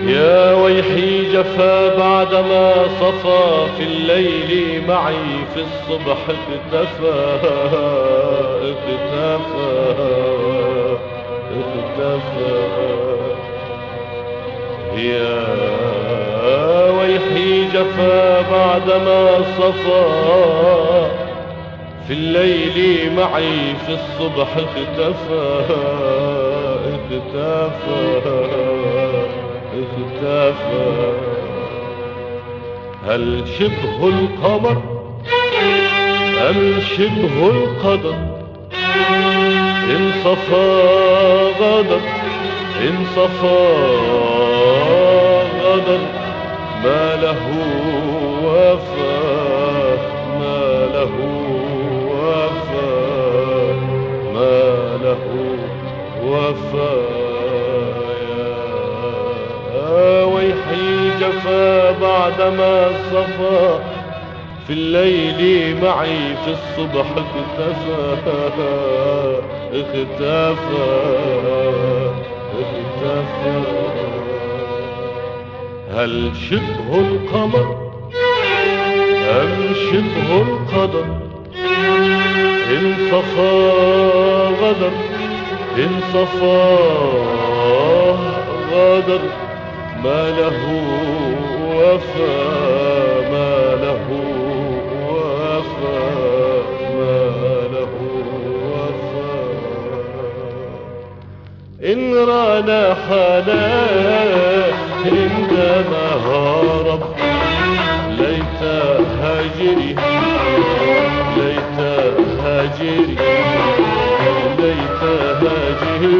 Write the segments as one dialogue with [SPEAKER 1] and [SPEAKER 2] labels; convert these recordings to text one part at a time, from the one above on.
[SPEAKER 1] يا ويحي جفا بعدما صفى في الليل معي في الصبح اختفى اختفى اختفى. يا ويحي جفا بعدما صفى في الليل معي في الصبح اختفى اختفى اختفى. هل شبه القمر أم شبه القدر؟ إن صفى غدر إن صفى غدر ما له وفا ما له وفا ما له وفا. يا ويحي جفا بعدما صفى في الليل معي في الصبح اختفى اختفى اختفى. هل شبه القمر أم شبه القدر؟ إن صفى غدر إن صفى غدر ما له وفا ما له وفا ما له وفا. إن رانا حنان عندما هرب ليت هاجري ليت هاجري ليت هاجري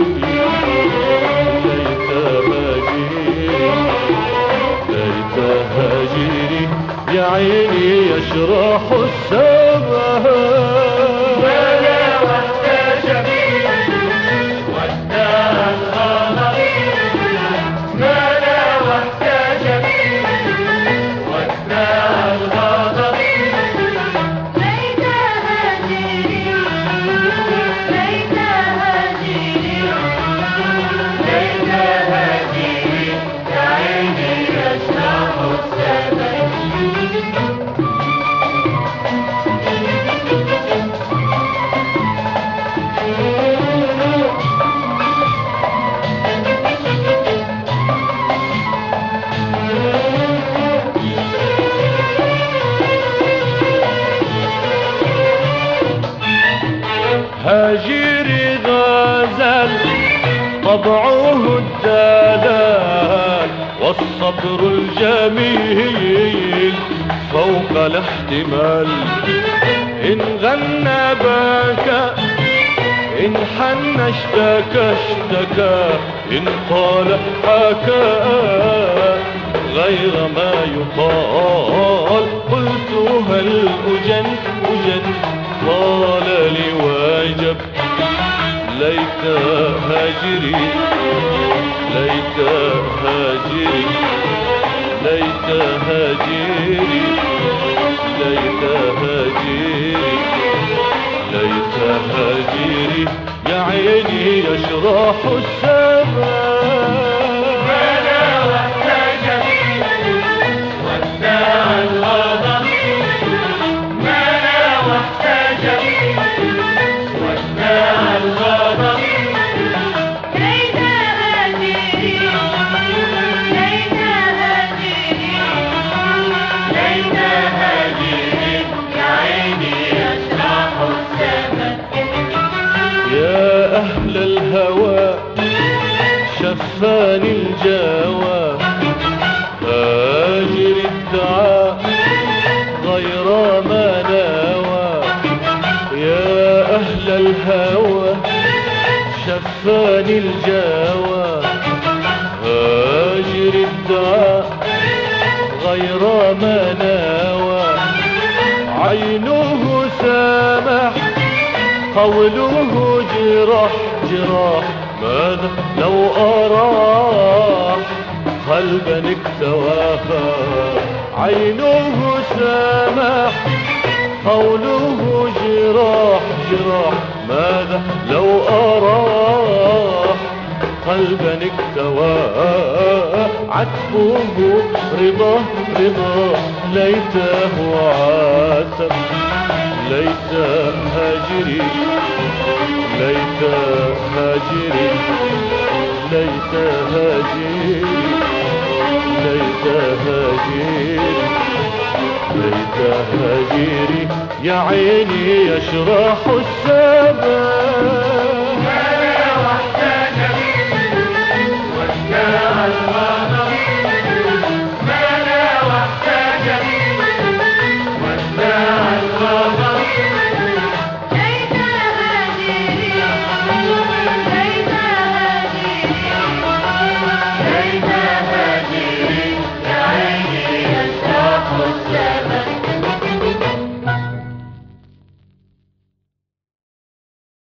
[SPEAKER 1] ليت هاجري ليت هاجري يا عيني يشرح السماء. هاجري غزل طبعه الدلال والصبر الجميل فوق الاحتمال. إن غنى بكى إن حن اشتكى اشتكى إن قال حكى غير ما يقال. قلت هل أجن أجن قال لي واجب ليت هاجري ليت هاجري ليت هاجري ليت هاجري ليت هاجري يا عيني يشرح السماء. يا أهل الهوى شفاني الجوى هاجر الدعاء غير ما نوى. يا أهل الهوى شفاني الجوى هاجر الدعاء غير ما نوى. عينه سامح قوله جراح جراح ماذا لو أراح قلبا اكتواها. عينه سامح قوله جراح جراح ماذا لو أراح قلبا اكتواها. عتبه رضا رضا ليته عاتب ليت هاجري ليت هاجري ليت هاجري ليت هاجري ليت هاجري يا عيني يشرح السبب